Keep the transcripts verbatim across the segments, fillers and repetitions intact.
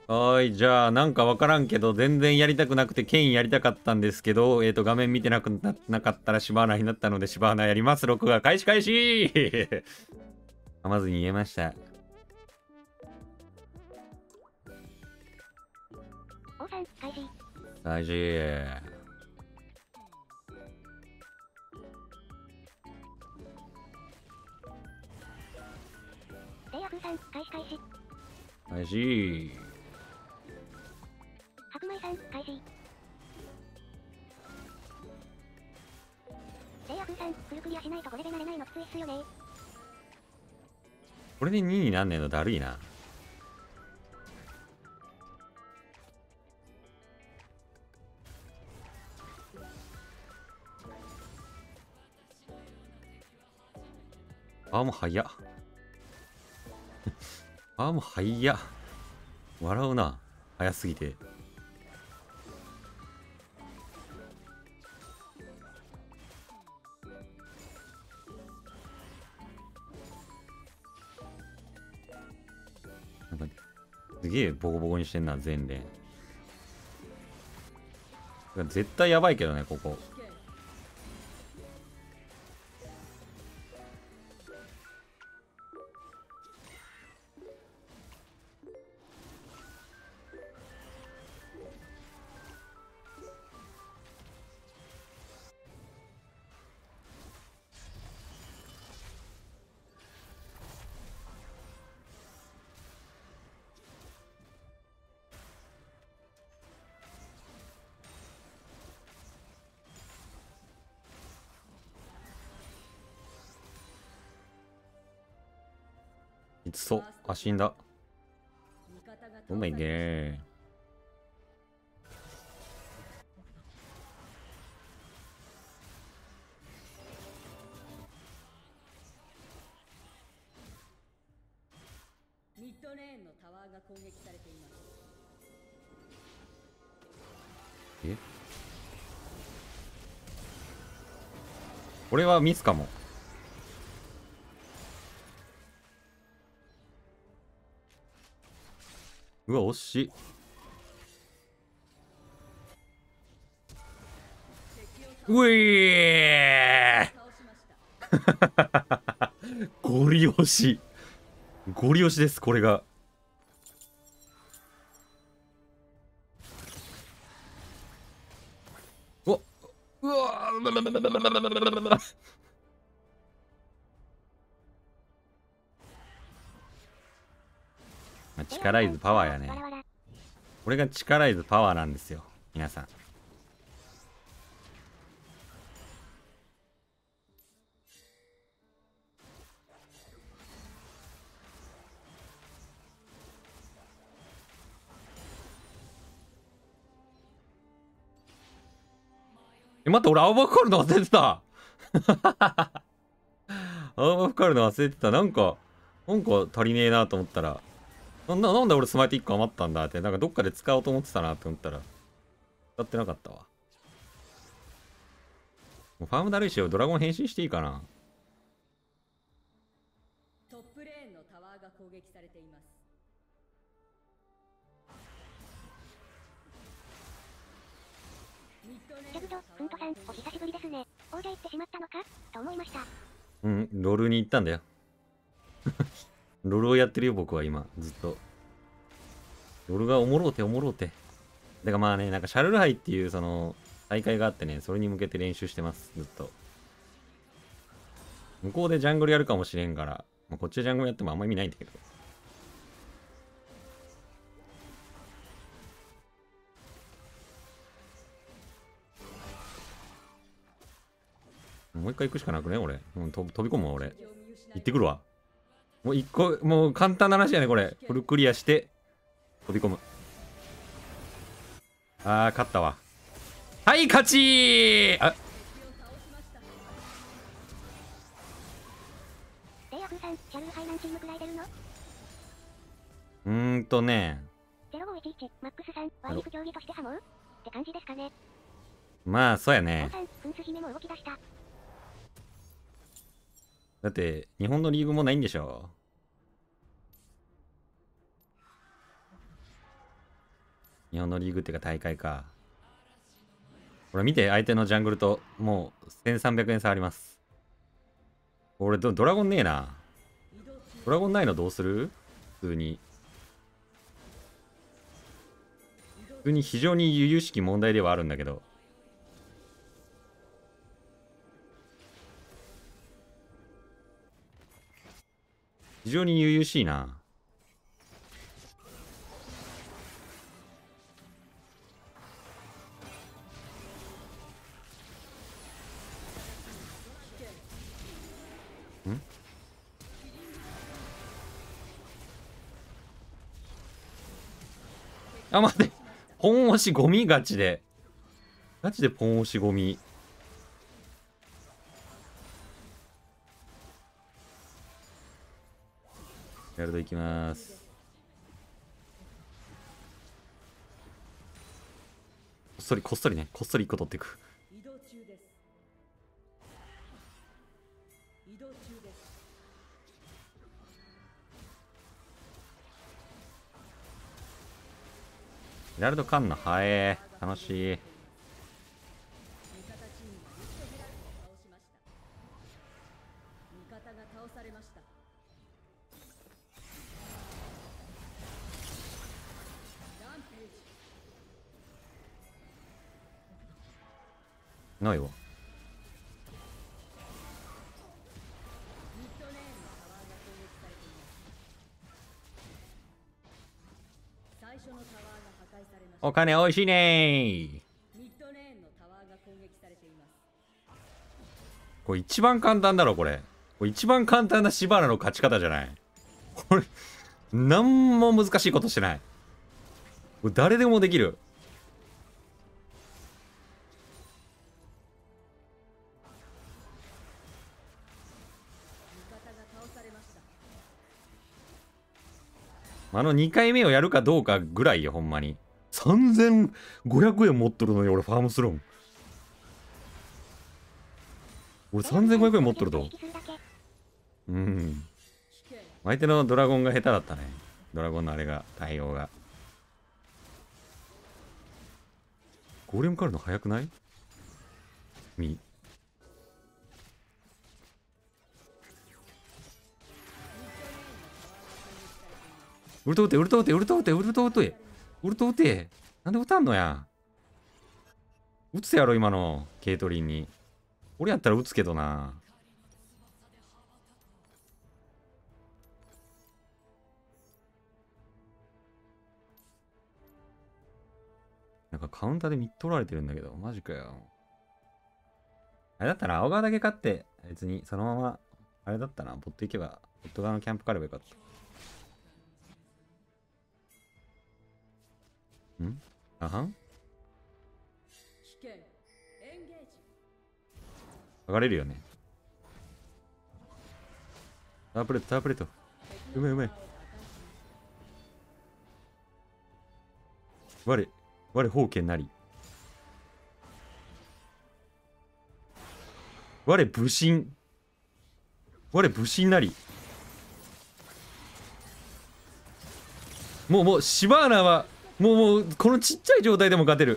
はーい、じゃあ、なんかわからんけど、全然やりたくなくて、ケインやりたかったんですけど、えっ、ー、と、画面見てなくななかったらシバーナになったので、シバーナやります。録画開始開始噛まずに言えました。 王さん、開始。 開始。 レイヤフーさん、開始開始。 開始。 白米さん、開始。レイヤフーさん、フルクリアしないとこれでなれないのきついっすよね。 これでにになんねえのだるいな。あーもう早っ。あーもう早っ。笑うな。早すぎて。なんか、すげえボコボコにしてんな、全連。絶対やばいけどね、ここ。いつそう。あ、死んだ。お前げミッドレーンのタワーが攻撃されています。 えこれはミスかも。うわ、惜しい。うえーゴリ押し。ゴリ押しです、これが。うわうわ力イズパワーやね。これが力イズパワーなんですよ、皆さん。え、待って、俺青葉かかるの忘れてた青葉かかるの忘れてた。なんか、なんか足りねえなと思ったら、なんだ、なんで俺スマイトいっこ余ったんだって、なんかどっかで使おうと思ってたなって思ったら、使ってなかったわ。もうファームダルイシをドラゴン変身していいかな。 トップレーンのタワーが攻撃されています。 ジャグド、フントさん、お久しぶりですね。オージャ行ってしまったのかと思いました。 うん、ロールに行ったんだよ。ロールをやってるよ、僕は今、ずっと。ロールがおもろうておもろうて。だからまあね、なんかシャルルハイっていうその大会があってね、それに向けて練習してます、ずっと。向こうでジャングルやるかもしれんから、まあ、こっちでジャングルやってもあんま意味ないんだけど。もう一回行くしかなくね、俺。もう飛飛び込むわ、俺。行ってくるわ。もう一個、もう簡単な話やね、これ。フルクリアして、飛び込む。あー、勝ったわ。はい、勝ちーあレイヤフーさん、シャルルハイ何チームくらい出るの？ うーんとね。 ゼロごいちいち、マックスさん、ワイリフ競技としてハモうって感じですかね。 まあ、そうやね。 王さん、フンス姫も動き出した。 だって、日本のリーグもないんでしょ。 日本のリーグっていうか大会か。ほら見て、相手のジャングルともうせんさんびゃくえん差あります。俺ド、ドラゴンねえな。ドラゴンないのどうする？普通に。普通に非常に由々しき問題ではあるんだけど。非常に悠々しいな。ん？あ、待って。ポン押しゴミガチで。ガチでポン押しゴミ。やるといきます。こっそりこっそりね、こっそりいっこ取っていく。 移動中です。移動中です。 ヘラルドカンナ、はえー、楽しい。 味方チームがリフトヘラルドを倒しました。味方が倒されました。ランページ。 ないわ。 ミッドレーンのタワーが攻撃されています。最初のタワーが破壊されました。 お金おいしいねー。 ミッドレーンのタワーが攻撃されています。 これ一番簡単だろ、これ。これ一番簡単なシバラの勝ち方じゃない。これ、なんも難しいことしてない。これ誰でもできる。 味方が倒されました。 あのにかいめをやるかどうかぐらいよ、ほんまに。さんぜんごひゃくえん持っとるのに俺ファームするん。俺さんぜんごひゃくえん持っとると。うん。 危険。 相手のドラゴンが下手だったね。ドラゴンのあれが、対応が。ゴーレム狩るの早くない？み。ウルト打て、ウルト打て、ウルト打て、ウルト打て、ウルト打て。なんで打たんのや。打つやろ、今の、ケイトリンに。俺やったら打つけどな。なんかカウンターで見取られてるんだけど、マジかよ。あれだったら青側だけ勝って、別にそのまま、あれだったな、ボット行けば、ボット側のキャンプ狩ればよかった。ん？あはん？ 危険。エンゲージ。 剥がれるよね。タープレット、タープレット。うめいうめい。我、我方剣なり。我武神。我武神なり。もうもうシバーナはもうもうこのちっちゃい状態でも勝てる。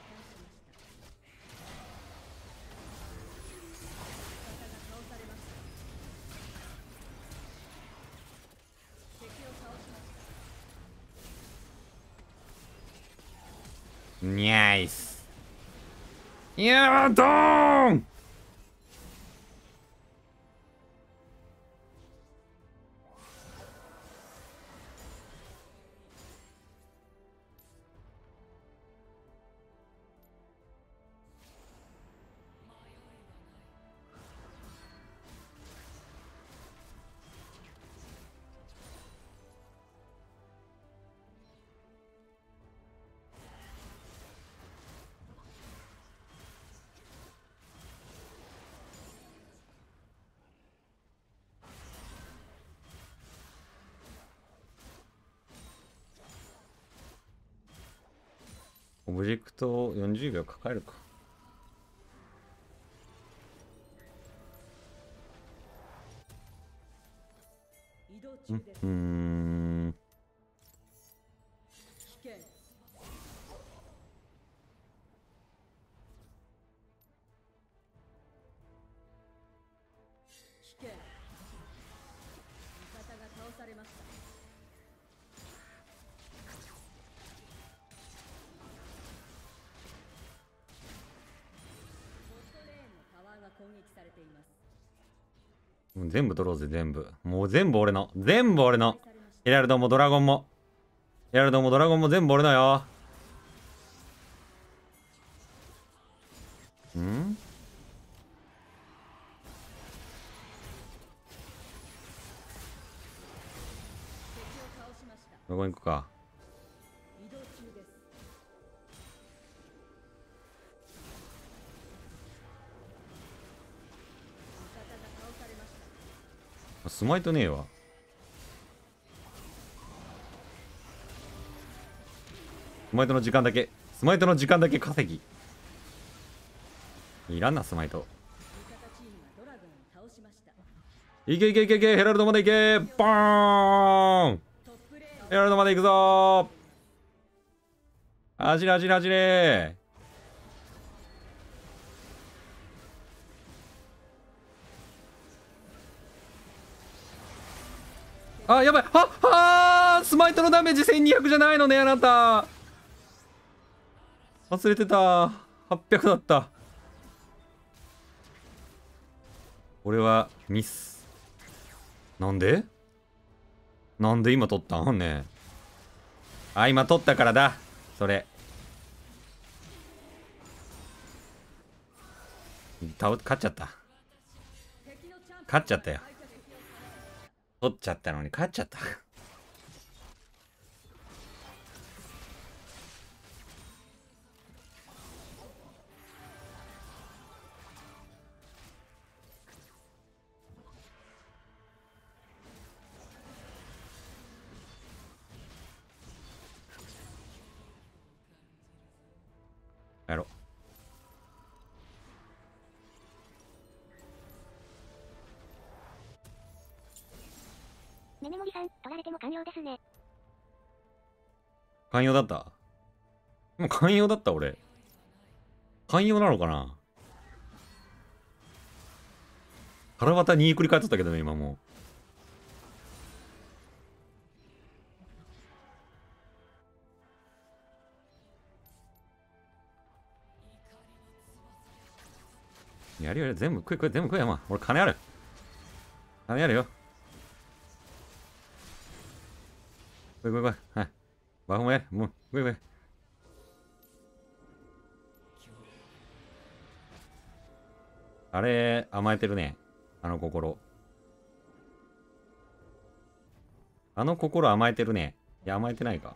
ニャイス。いやードーン。オブジェクトをよんじゅうびょう抱えるか。 移動うん中です。 うーん。 危険。 ています。 もう全部取ろうぜ、全部。もう全部俺の。全部俺の。ヘラルドもドラゴンも。ヘラルドもドラゴンも全部俺のよ。んどこに行くか。 移動中です。味方が倒されました。 スマイトねえわ。スマイトの時間だけ。スマイトの時間だけ稼ぎ。いらんな、スマイト。 味方チームがドラゴンを倒しました。 いけいけいけいけ、ヘラルドまで行け。バーン。 トップレーヤーヘラルドまで行くぞー。走れ走れ走れ。あ、やばい。はっはー、スマイトのダメージせんにひゃくじゃないのね、あなた。忘れてた。はっぴゃくだった。俺はミス。なんでなんで今取ったんね。あ、今取ったからだ。それ。倒、勝っちゃった。勝っちゃったよ。取っちゃったのに勝っちゃった。やろう。 ねねもりさん、取られても寛容ですね。 寛容だった。もう寛容だった俺。寛容なのかな。腹渡に繰り返っとったけどね、今もう。やるよ、全部食い食い、全部食いやま。俺金ある。金あるよ。食い食い食い。はい。バフもやる。もう、食い食い。あれ、甘えてるね。あの心。あの心甘えてるね。いや、甘えてないか。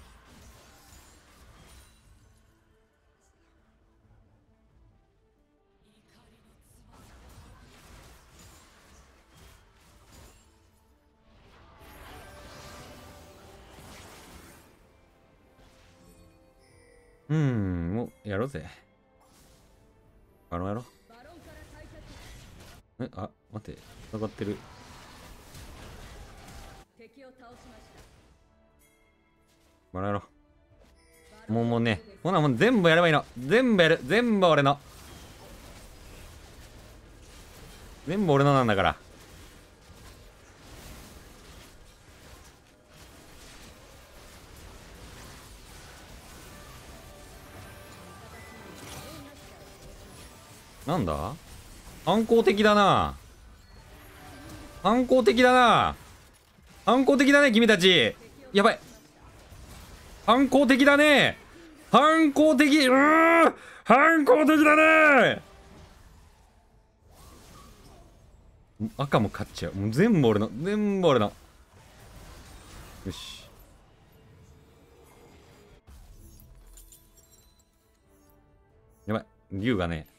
うーん、もう、やろうぜ。バロンやろう。 バロンから退却。 え、あ、待って、戦ってる。 敵を倒しました。 バロンやろう。もうもうね、ほなもう全部やればいいの。全部やる。全部俺の。全部俺のなんだから。なんだ反抗的だな。反抗的だな。反抗的だね、君たち。やばい。反抗的だね。反抗的。うー反抗的だね。赤も勝っちゃう。もう全部俺の。全部俺の。よし。やばい。竜がね。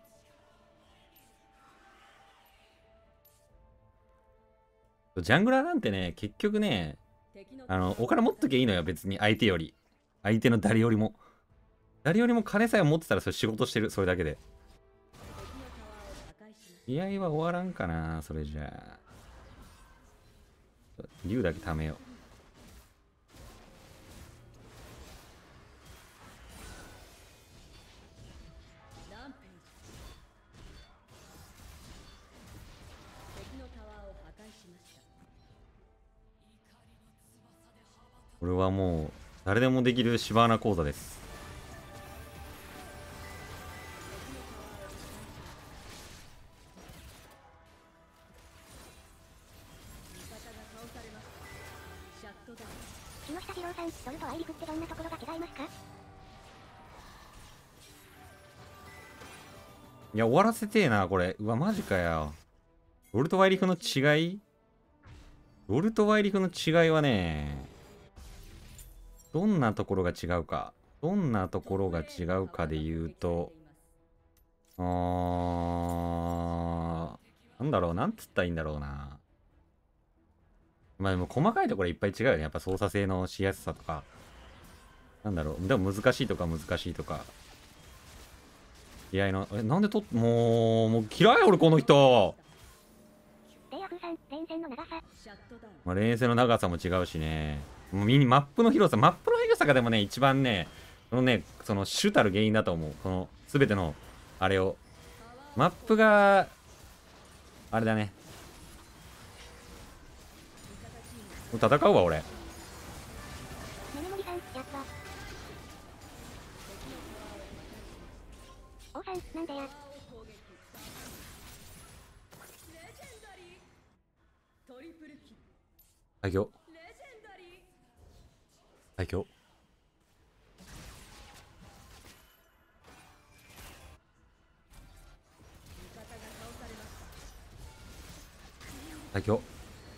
ジャングラーなんてね、結局ね、あの、お金持っときゃいいのよ、別に。相手より。相手の誰よりも。誰よりも金さえ持ってたらそれ仕事してる。それだけで。試合は終わらんかな、それじゃあ。竜だけ貯めよう。 ランページ。敵のタワーを破壊しました。 これはもう、誰でもできるシバーナ講座です。 陸ってどんなところが違いますか？ いや、終わらせてえな、これ。うわ、マジかよ。ロルとワイリフの違いロルとワイリフの違いはね、どんなところが違うか。どんなところが違うかで言うと、あー、なんだろう、なんつったらいいんだろうな。まあでも細かいところいっぱい違うよね。やっぱ操作性のしやすさとか。なんだろう、でも難しいとか難しいとか。試合の、え、なんでと、もう、もう嫌い俺この人。 レイヤー風さん、レーン線の長さ。 シャットダウン。 まあ、連戦の長さも違うしね。もうミニマップの広さ、マップの広さがでもね、一番ね、そのね、その主たる原因だと思う。この全ての、あれを。マップが、あれだね。もう戦うわ、俺。 メネモリさん、やった。王さん、なんでや。 トリプルキル。 最強。 レジェンダリー。 最強。 味方が倒されました。 最強。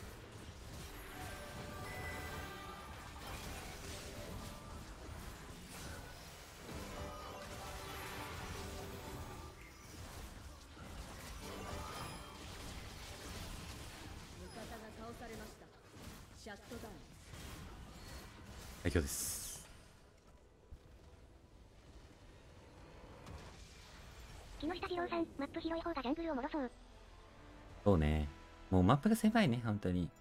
味方が倒されました。シャットダウン。 最強です。 木下二郎さん、マップ広い方がジャングルおもろそう。 そうね。もうマップが狭いね、本当に。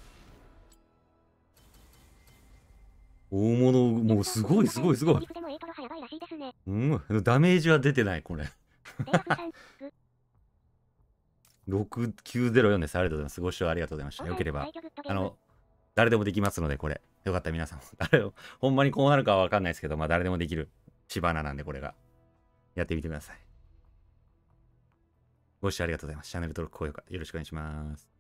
大物、もうすごいすごいすごい。 でもエイトロハやばいらしいですね。 うん、ダメージは出てない、これ。 レイヤー風さん、グ。 ろくきゅうゼロよんです。ありがとうございます。ご視聴ありがとうございました。よければ、あの、誰でもできますので、これ。よかったら皆さんも。誰も、ほんまにこうなるかはわかんないですけど、まあ誰でもできる。シバナなんで、これが。やってみてください。ご視聴ありがとうございます。チャンネル登録、高評価よろしくお願いします。